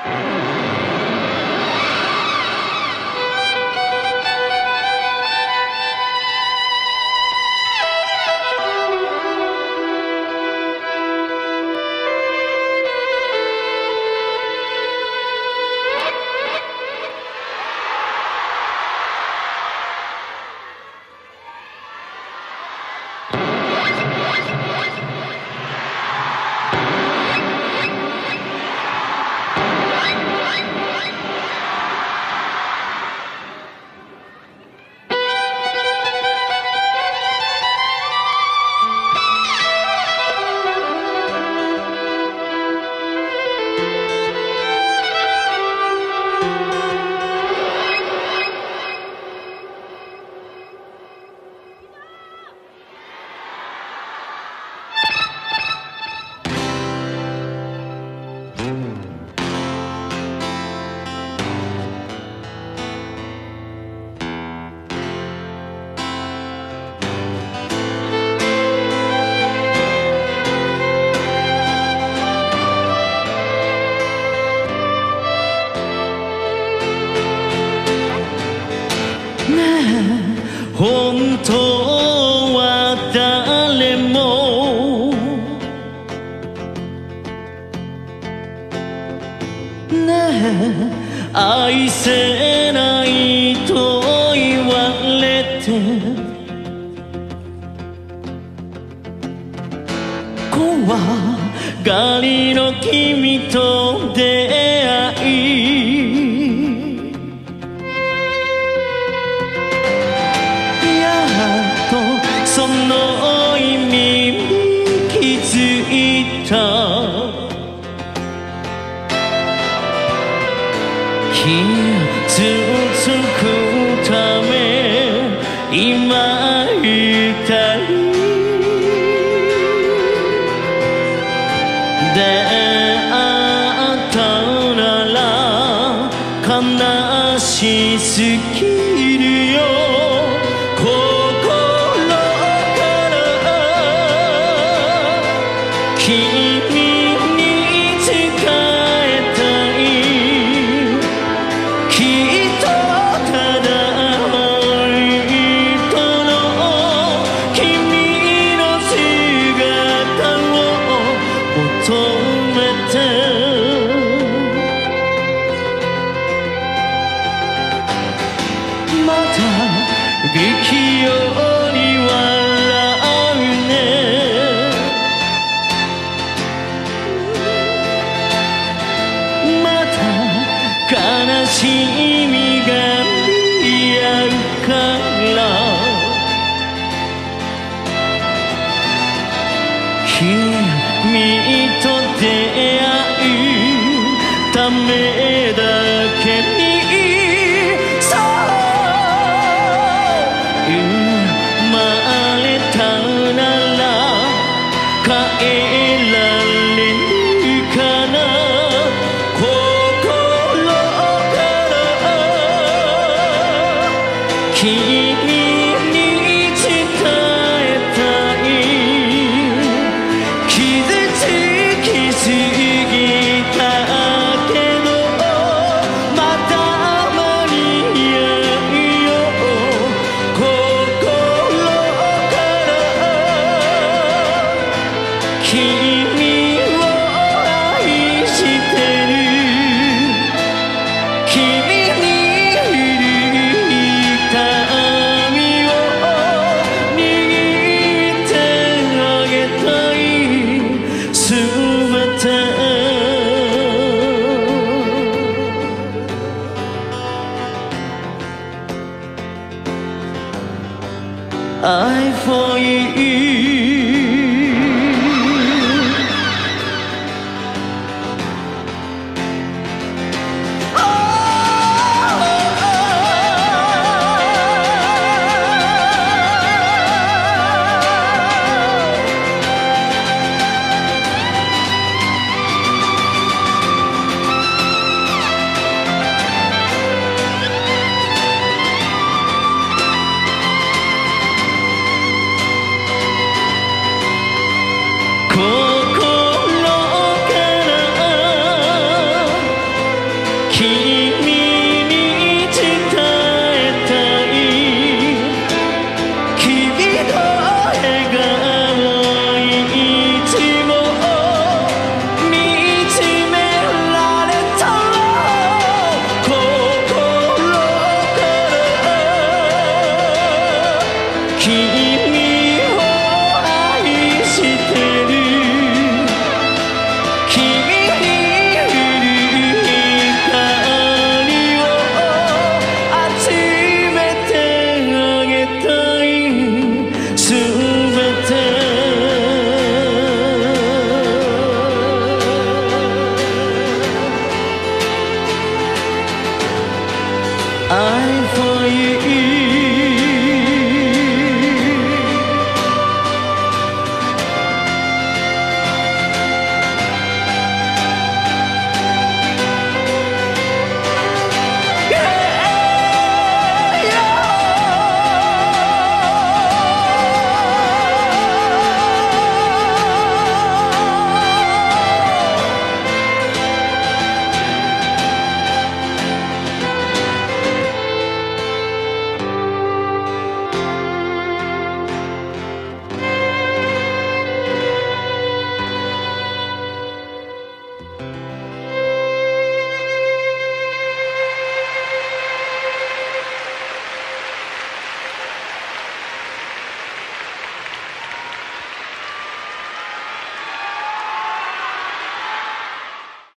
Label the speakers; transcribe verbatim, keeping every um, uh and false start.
Speaker 1: 本当は誰もねえ愛せないと言われて怖がりの君と出会いその意味に気づいた傷つくため今いたり出会ったなら悲しすぎるよ君に伝えたいきっとただ人の君の姿を求めてまた不器用に笑うね悲しみが見合うから君と出会うためだけにそう生まれたなら帰られるかな君に伝えたい傷つきすぎたけどまた I for you